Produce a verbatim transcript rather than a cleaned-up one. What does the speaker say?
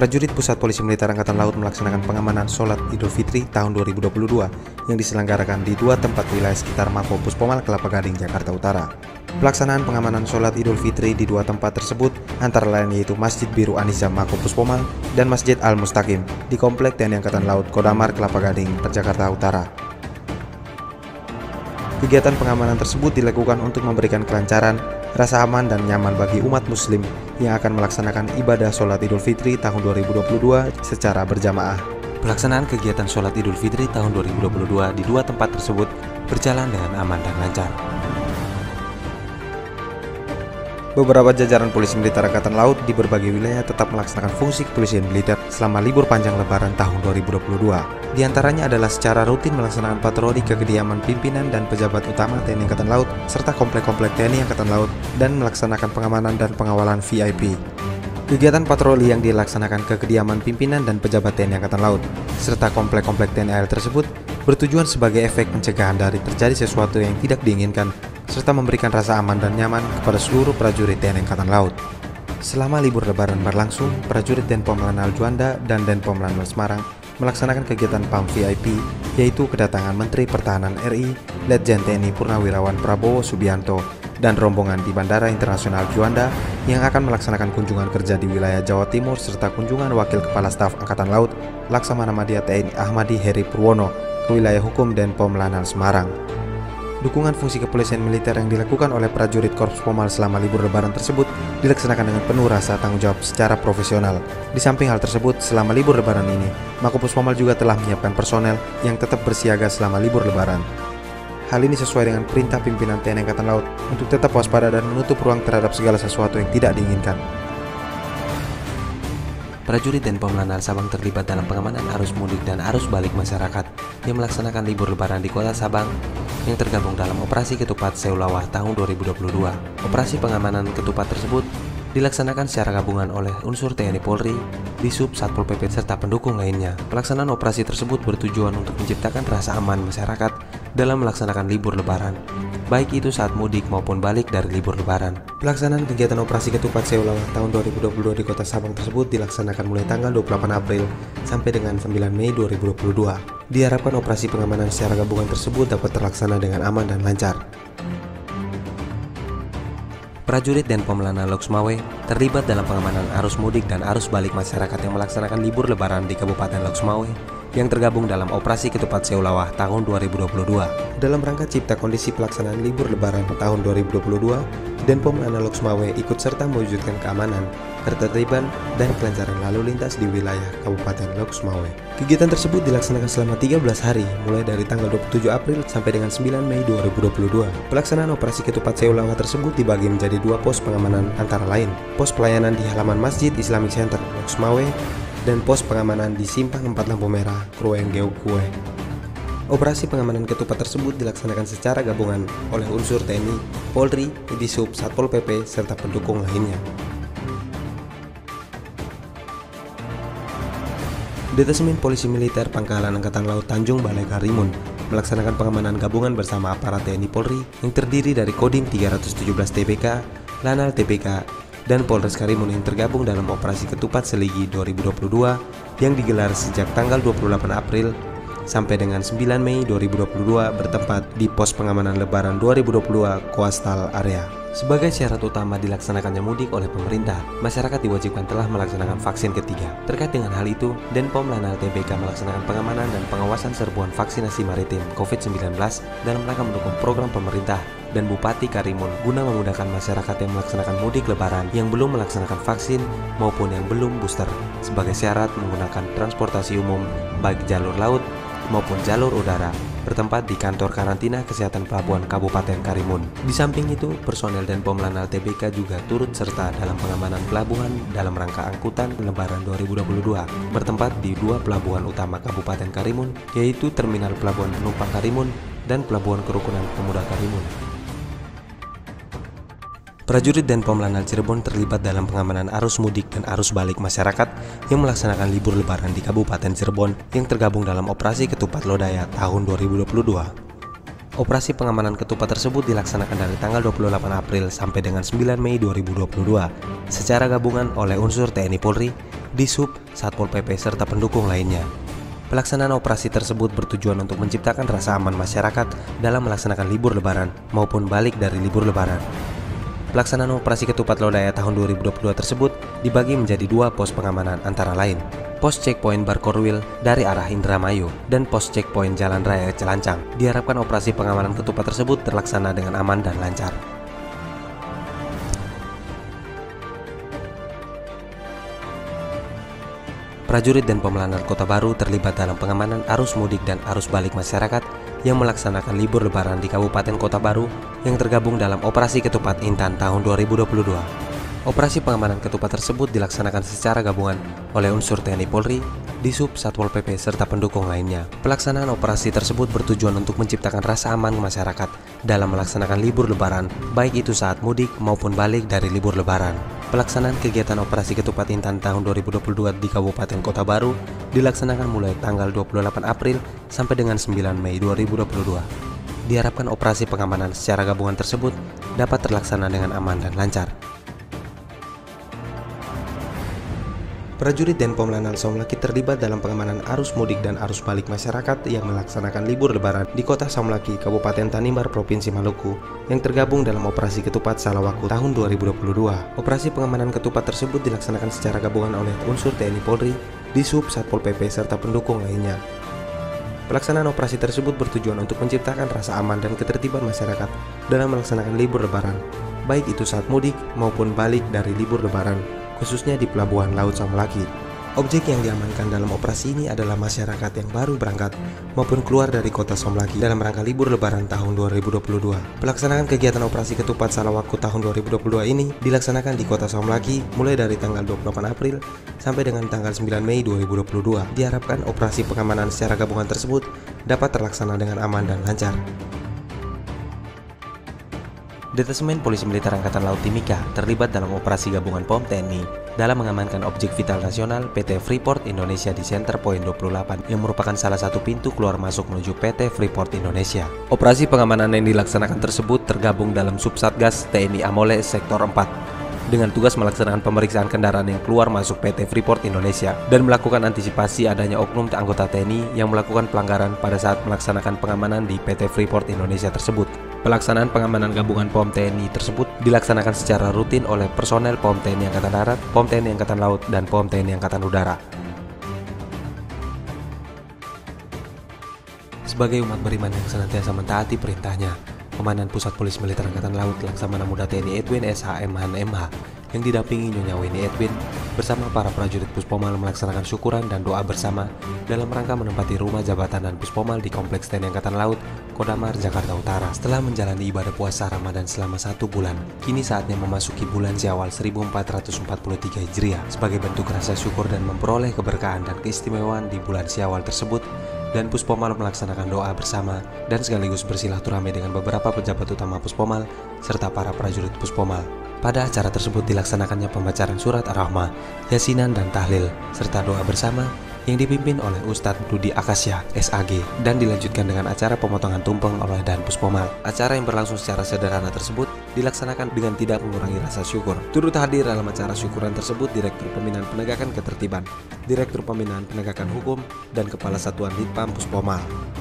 Prajurit Pusat Polisi Militer Angkatan Laut melaksanakan pengamanan sholat Idul Fitri tahun dua ribu dua puluh dua yang diselenggarakan di dua tempat wilayah sekitar Mako Puspomal Kelapa Gading, Jakarta Utara. Pelaksanaan pengamanan sholat Idul Fitri di dua tempat tersebut antara lain yaitu Masjid Biru Aniza Mako Puspomal dan Masjid Al Mustaqim di Komplek T N I Angkatan Laut Kodamar Kelapa Gading, Jakarta Utara. Kegiatan pengamanan tersebut dilakukan untuk memberikan kelancaran, rasa aman dan nyaman bagi umat muslim yang akan melaksanakan ibadah sholat Idul Fitri tahun dua ribu dua puluh dua secara berjamaah. Pelaksanaan kegiatan sholat Idul Fitri tahun dua ribu dua puluh dua di dua tempat tersebut berjalan dengan aman dan lancar. Beberapa jajaran polisi militer Angkatan Laut di berbagai wilayah tetap melaksanakan fungsi kepolisian militer selama libur panjang Lebaran tahun dua ribu dua puluh dua. Di antaranya adalah secara rutin melaksanakan patroli ke kediaman pimpinan dan pejabat utama T N I Angkatan Laut serta komplek-komplek T N I Angkatan Laut dan melaksanakan pengamanan dan pengawalan V I P. Kegiatan patroli yang dilaksanakan ke kediaman pimpinan dan pejabat T N I Angkatan Laut serta komplek-komplek T N I A L tersebut bertujuan sebagai efek pencegahan dari terjadi sesuatu yang tidak diinginkan serta memberikan rasa aman dan nyaman kepada seluruh prajurit T N I Angkatan Laut. Selama libur Lebaran berlangsung, prajurit Denpom Lanal Juanda dan Denpom Lanal Semarang melaksanakan kegiatan P A M V I P, yaitu kedatangan Menteri Pertahanan R I, Letjen T N I Purnawirawan Prabowo Subianto, dan rombongan di Bandara Internasional Juanda yang akan melaksanakan kunjungan kerja di wilayah Jawa Timur serta kunjungan Wakil Kepala Staf Angkatan Laut Laksamana Madya T N I Ahmadi Heri Purwono ke wilayah hukum Denpom Lanal Semarang. Dukungan fungsi kepolisian militer yang dilakukan oleh prajurit Korps Pomal selama libur Lebaran tersebut dilaksanakan dengan penuh rasa tanggung jawab secara profesional. Di samping hal tersebut, selama libur Lebaran ini, Mako Puspomal juga telah menyiapkan personel yang tetap bersiaga selama libur Lebaran. Hal ini sesuai dengan perintah pimpinan T N I Angkatan Laut untuk tetap waspada dan menutup ruang terhadap segala sesuatu yang tidak diinginkan. Prajurit Denpom Lanal Sabang terlibat dalam pengamanan arus mudik dan arus balik masyarakat yang melaksanakan libur Lebaran di Kota Sabang yang tergabung dalam Operasi Ketupat Seulawah tahun dua ribu dua puluh dua. Operasi pengamanan ketupat tersebut dilaksanakan secara gabungan oleh unsur T N I Polri, Disub, Satpol P P, serta pendukung lainnya. Pelaksanaan operasi tersebut bertujuan untuk menciptakan rasa aman masyarakat dalam melaksanakan libur Lebaran, baik itu saat mudik maupun balik dari libur Lebaran. Pelaksanaan kegiatan operasi ketupat Seulawah tahun dua ribu dua puluh dua di Kota Sabang tersebut dilaksanakan mulai tanggal dua puluh delapan April sampai dengan sembilan Mei dua ribu dua puluh dua. Diharapkan operasi pengamanan secara gabungan tersebut dapat terlaksana dengan aman dan lancar. Prajurit Denpom Lanal Loksmawe terlibat dalam pengamanan arus mudik dan arus balik masyarakat yang melaksanakan libur Lebaran di Kabupaten Loksmawe yang tergabung dalam Operasi Ketupat Seulawah tahun dua ribu dua puluh dua. Dalam rangka cipta kondisi pelaksanaan libur Lebaran tahun dua ribu dua puluh dua, Denpom Lanal Loksmawe ikut serta mewujudkan keamanan, ketertiban, dan kelancaran lalu lintas di wilayah Kabupaten Loksmawe. Kegiatan tersebut dilaksanakan selama tiga belas hari, mulai dari tanggal dua puluh tujuh April sampai dengan sembilan Mei dua ribu dua puluh dua. Pelaksanaan Operasi Ketupat Seulawah tersebut dibagi menjadi dua pos pengamanan antara lain, pos pelayanan di halaman Masjid Islamic Center Loksmawe dan pos pengamanan di Simpang empat Lampu Merah, Kruenggeu Kue. Operasi pengamanan ketupat tersebut dilaksanakan secara gabungan oleh unsur T N I, Polri, Disub, Satpol P P, serta pendukung lainnya. Detasmen Polisi Militer Pangkalan Angkatan Laut Tanjung Balai Karimun melaksanakan pengamanan gabungan bersama aparat T N I Polri yang terdiri dari Kodim tiga ratus tujuh belas T B K, Lanal T B K, dan Polres Karimun yang tergabung dalam Operasi Ketupat Seligi dua ribu dua puluh dua yang digelar sejak tanggal dua puluh delapan April sampai dengan sembilan Mei dua ribu dua puluh dua bertempat di Pos Pengamanan Lebaran dua ribu dua puluh dua Coastal Area. Sebagai syarat utama dilaksanakannya mudik oleh pemerintah, masyarakat diwajibkan telah melaksanakan vaksin ketiga. Terkait dengan hal itu, Denpom Lanal T B K melaksanakan pengamanan dan pengawasan serbuan vaksinasi maritim COVID sembilan belas dalam rangka mendukung program pemerintah dan Bupati Karimun guna memudahkan masyarakat yang melaksanakan mudik Lebaran yang belum melaksanakan vaksin maupun yang belum booster sebagai syarat menggunakan transportasi umum baik jalur laut maupun jalur udara bertempat di kantor karantina kesehatan pelabuhan Kabupaten Karimun. Di samping itu, personel Denpom Lanal T B K juga turut serta dalam pengamanan pelabuhan dalam rangka angkutan Lebaran dua ribu dua puluh dua bertempat di dua pelabuhan utama Kabupaten Karimun, yaitu Terminal Pelabuhan Penumpang Karimun dan Pelabuhan Kerukunan Pemuda Karimun. Prajurit Denpom Lanal Cirebon terlibat dalam pengamanan arus mudik dan arus balik masyarakat yang melaksanakan libur Lebaran di Kabupaten Cirebon yang tergabung dalam Operasi Ketupat Lodaya tahun dua ribu dua puluh dua. Operasi pengamanan ketupat tersebut dilaksanakan dari tanggal dua puluh delapan April sampai dengan sembilan Mei dua ribu dua puluh dua secara gabungan oleh unsur T N I Polri, Dishub, Satpol P P serta pendukung lainnya. Pelaksanaan operasi tersebut bertujuan untuk menciptakan rasa aman masyarakat dalam melaksanakan libur lebaran maupun balik dari libur lebaran. Pelaksanaan operasi ketupat lodaya tahun dua ribu dua puluh dua tersebut dibagi menjadi dua pos pengamanan antara lain pos checkpoint Barkorwil dari arah Indramayu dan pos checkpoint Jalan Raya Celancang. Diharapkan operasi pengamanan ketupat tersebut terlaksana dengan aman dan lancar. Prajurit dan Pemelanar Kota Baru terlibat dalam pengamanan arus mudik dan arus balik masyarakat yang melaksanakan libur lebaran di Kabupaten Kota Baru yang tergabung dalam Operasi Ketupat Intan tahun dua ribu dua puluh dua. Operasi pengamanan ketupat tersebut dilaksanakan secara gabungan oleh unsur T N I Polri, Dishub, Satpol P P serta pendukung lainnya. Pelaksanaan operasi tersebut bertujuan untuk menciptakan rasa aman masyarakat dalam melaksanakan libur lebaran, baik itu saat mudik maupun balik dari libur lebaran. Pelaksanaan kegiatan Operasi Ketupat Intan tahun dua ribu dua puluh dua di Kabupaten Kota Baru dilaksanakan mulai tanggal dua puluh delapan April sampai dengan sembilan Mei dua ribu dua puluh dua. Diharapkan operasi pengamanan secara gabungan tersebut dapat terlaksana dengan aman dan lancar. Prajurit dan Pomlanan Saumlaki terlibat dalam pengamanan arus mudik dan arus balik masyarakat yang melaksanakan libur lebaran di Kota Saumlaki, Kabupaten Tanimbar, Provinsi Maluku yang tergabung dalam Operasi Ketupat Salawaku tahun dua ribu dua puluh dua. Operasi pengamanan ketupat tersebut dilaksanakan secara gabungan oleh unsur T N I Polri, Dishub, Satpol P P serta pendukung lainnya. Pelaksanaan operasi tersebut bertujuan untuk menciptakan rasa aman dan ketertiban masyarakat dalam melaksanakan libur lebaran, baik itu saat mudik maupun balik dari libur lebaran, khususnya di Pelabuhan Laut Saumlaki. Objek yang diamankan dalam operasi ini adalah masyarakat yang baru berangkat maupun keluar dari kota Saumlaki dalam rangka libur lebaran tahun dua ribu dua puluh dua. Pelaksanaan kegiatan operasi ketupat Salawaku tahun dua ribu dua puluh dua ini dilaksanakan di kota Saumlaki mulai dari tanggal dua puluh delapan April sampai dengan tanggal sembilan Mei dua ribu dua puluh dua. Diharapkan operasi pengamanan secara gabungan tersebut dapat terlaksana dengan aman dan lancar. Detasemen Polisi Militer Angkatan Laut Timika terlibat dalam operasi gabungan P O M T N I dalam mengamankan objek vital nasional P T Freeport Indonesia di Center Point dua puluh delapan yang merupakan salah satu pintu keluar masuk menuju P T Freeport Indonesia. Operasi pengamanan yang dilaksanakan tersebut tergabung dalam Subsatgas T N I Amole Sektor empat dengan tugas melaksanakan pemeriksaan kendaraan yang keluar masuk P T Freeport Indonesia dan melakukan antisipasi adanya oknum anggota T N I yang melakukan pelanggaran pada saat melaksanakan pengamanan di P T Freeport Indonesia tersebut. Pelaksanaan pengamanan gabungan P O M T N I tersebut dilaksanakan secara rutin oleh personel P O M T N I Angkatan Darat, P O M T N I Angkatan Laut, dan P O M T N I Angkatan Udara. Sebagai umat beriman yang senantiasa mentaati perintahnya, Komandan Pusat Polisi Militer Angkatan Laut Laksamana Muda T N I Edwin S H M Han M H yang didampingi Nyonya Weni Edwin bersama para prajurit Puspomal melaksanakan syukuran dan doa bersama dalam rangka menempati rumah jabatan dan Puspomal di Kompleks T N I Angkatan Laut, Kodamar, Jakarta Utara. Setelah menjalani ibadah puasa Ramadan selama satu bulan, kini saatnya memasuki bulan Syawal seribu empat ratus empat puluh tiga Hijriah. Sebagai bentuk rasa syukur dan memperoleh keberkahan dan keistimewaan di bulan Syawal tersebut, dan Puspomal melaksanakan doa bersama dan sekaligus bersilaturahmi dengan beberapa pejabat utama Puspomal serta para prajurit Puspomal. Pada acara tersebut dilaksanakannya pembacaan surat Ar-Rahmah, Yasinan, dan Tahlil, serta doa bersama yang dipimpin oleh Ustadz Rudi Akasya, S A G, dan dilanjutkan dengan acara pemotongan tumpeng oleh Dan Puspomal. Acara yang berlangsung secara sederhana tersebut dilaksanakan dengan tidak mengurangi rasa syukur. Turut hadir dalam acara syukuran tersebut Direktur Pembinaan Penegakan Ketertiban, Direktur Pembinaan Penegakan Hukum, dan Kepala Satuan Litpam Puspomal.